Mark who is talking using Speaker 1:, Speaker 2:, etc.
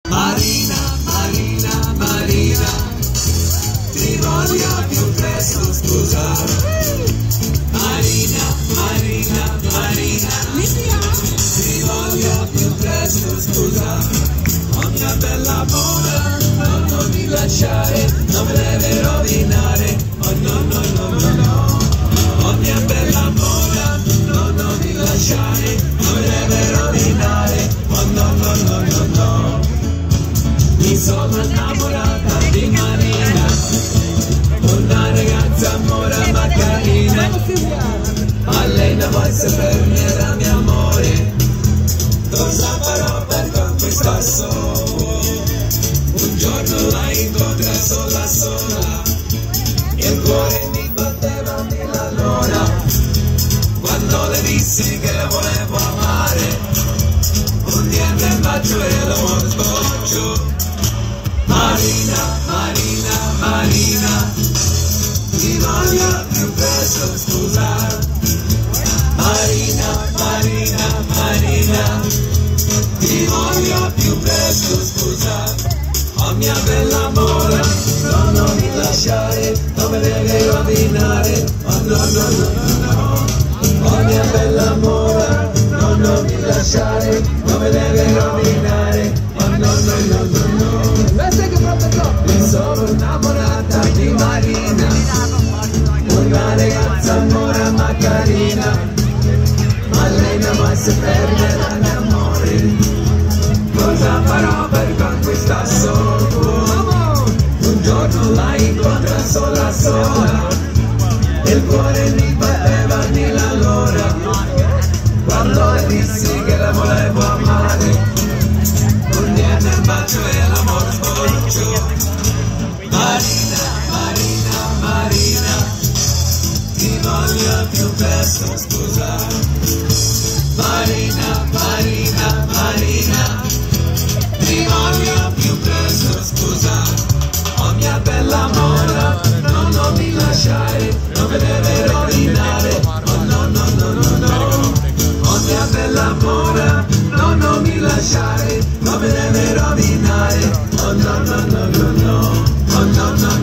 Speaker 1: Marina, Marina, Marina, ti voglio più presto, scusa. Marina, Marina, Marina, ti voglio più presto, scusa. Oh mia bella mona, no, non mi lasciare, non me deve rovinare. Oh no, no, no, no, no. Oh mia bella mona, no, non mi lasciare, non me deve rovinare. Oh no, no, no, no, no. Mi sono innamorata di Marina, una ragazza mora ma carina. Ma lei non vuole saperne era mio amore. Cosa farò per conquistar solo? Un giorno la incontra sola sola, il cuore mi batteva mille l'ora. Quando le dissi che la volevo amare, un niente in bacio e lo morto. Marina, Marina, Marina, ti voglio più presto, scusa. Marina, Marina, Marina, ti voglio più presto, scusa. Oh mia bella mora, no, non mi lasciare, non me devi rovinare. Oh no, no, no, no, no. Oh mia bella mora, no, non mi lasciare, non me devi rovinare. Oh no, no, no, no, no. Mi sono innamorata di Marina, una ragazza mora ma carina. Ma lei non vuole saperne la mia amore. Cosa farò per conquistar solo? Un giorno la incontra sola sola, il cuore mi batteva mille l'ora. Quando le dissi che la volevo amare, un niente il bacio e l'amore sboccio. Marina, Marina, Marina, ti voglio più presto, scusa. Marina, Marina, Marina, ti voglio più presto, scusa. Oh mia bella mora, no, non mi lasciare, non mi deve rovinare. Oh no, no, no, no, no. Oh mia bella mora, no, non mi lasciare, non mi deve rovinare. Oh no, no, no, no, no. Oh no, no,